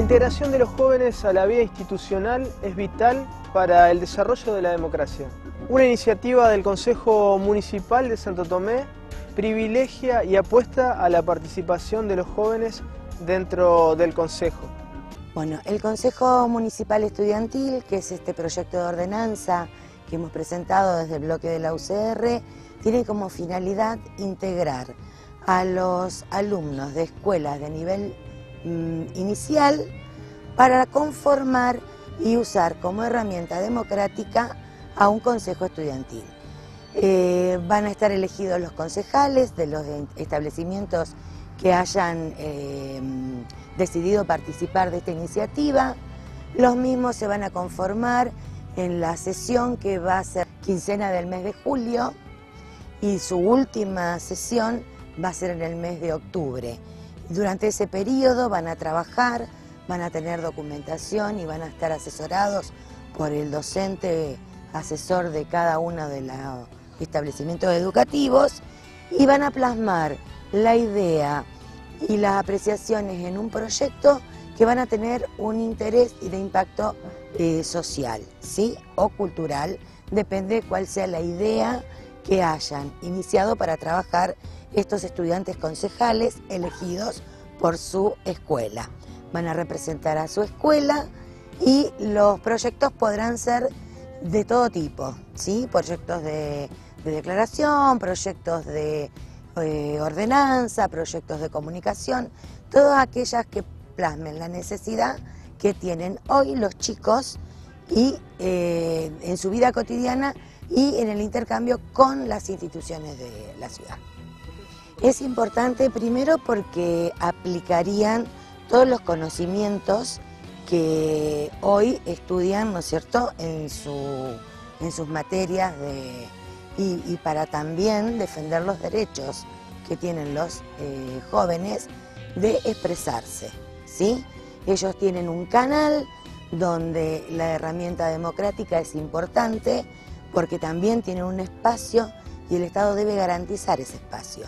integración de los jóvenes a la vida institucional es vital para el desarrollo de la democracia. Una iniciativa del Consejo Municipal de Santo Tomé privilegia y apuesta a la participación de los jóvenes dentro del Consejo. Bueno, el Consejo Municipal Estudiantil, que es este proyecto de ordenanza que hemos presentado desde el bloque de la UCR, tiene como finalidad integrar a los alumnos de escuelas de nivel inicial para conformar y usar como herramienta democrática a un consejo estudiantil. Van a estar elegidos los concejales de los establecimientos que hayan decidido participar de esta iniciativa. Los mismos se van a conformar en la sesión que va a ser quincena del mes de julio y su última sesión va a ser en el mes de octubre. Durante ese periodo van a trabajar, van a tener documentación y van a estar asesorados por el docente asesor de cada uno de los establecimientos educativos y van a plasmar la idea y las apreciaciones en un proyecto que van a tener un interés y de impacto social, ¿sí? O cultural, depende cuál sea la idea que hayan iniciado para trabajar estos estudiantes concejales elegidos por su escuela. Van a representar a su escuela y los proyectos podrán ser de todo tipo, ¿sí? Proyectos de declaración, proyectos de ordenanza, proyectos de comunicación, todas aquellas que plasmen la necesidad que tienen hoy los chicos y en su vida cotidiana y en el intercambio con las instituciones de la ciudad. Es importante primero porque aplicarían todos los conocimientos que hoy estudian, ¿no es cierto?, en sus materias y para también defender los derechos que tienen los jóvenes de expresarse, ¿sí? Ellos tienen un canal donde la herramienta democrática es importante porque también tienen un espacio y el Estado debe garantizar ese espacio.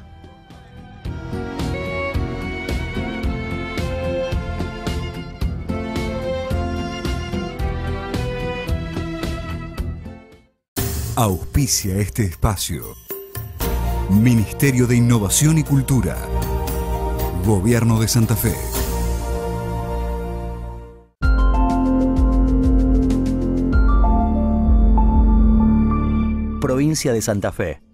Auspicia este espacio. Ministerio de Innovación y Cultura. Gobierno de Santa Fe. Provincia de Santa Fe.